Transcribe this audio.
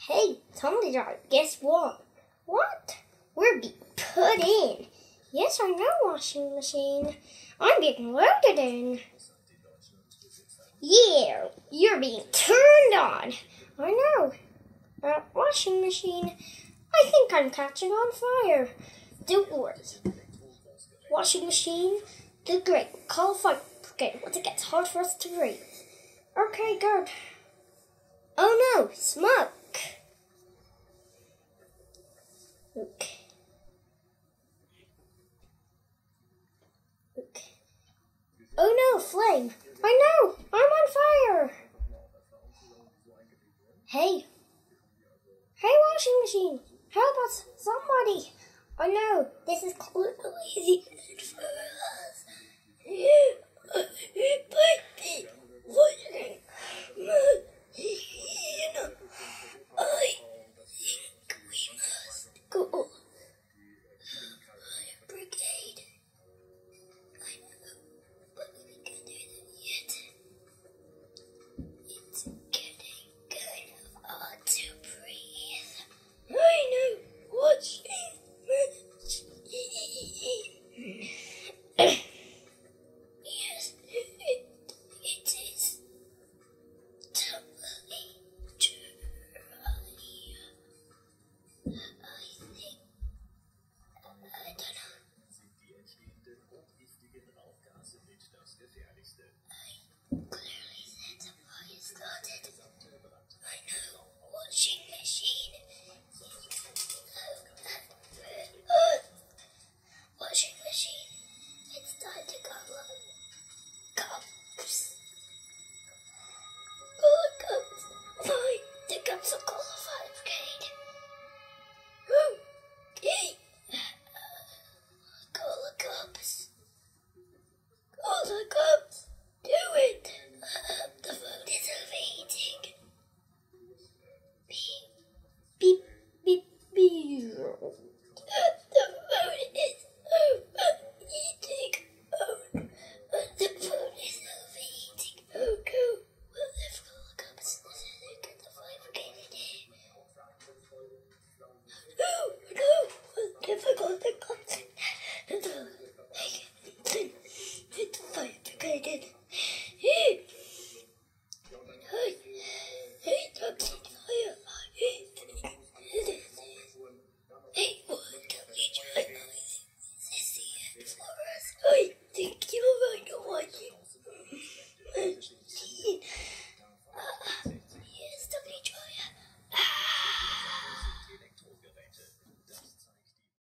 Hey, Tumble, guess what? What? We're being put in. Yes, I know, washing machine. I'm being loaded in. Yeah, you're being turned on. I know. Washing machine, I think I'm catching on fire. Don't worry. Washing machine, do great. Call fire brigade once it gets hard for us to breathe. Okay, good. Oh no, smoke. Okay. Oh no, flame. I know, I'm on fire. Hey, washing machine, help us, somebody. Oh no, this is clearly the end for us. I think we must go. Fire brigade. I know, but we can't do that yet. It's getting kind of hard to breathe. I know what's yes, it is tumbling dry. I don't know. Clearly that's a fire started. I know, washing machine. Washing machine. It's time to call up cops. Call the cops. Fine, the cops will call the fire brigade. Okay. Call the cops. Call the cops. Do it. The phone is overheating. Beep, beep, beep, beep. The phone is overheating. The phone is overheating. Oh, go. We'll have to call the cops so they get the fire brigade in here. No. We'll never call the cops. It's the fire brigade in.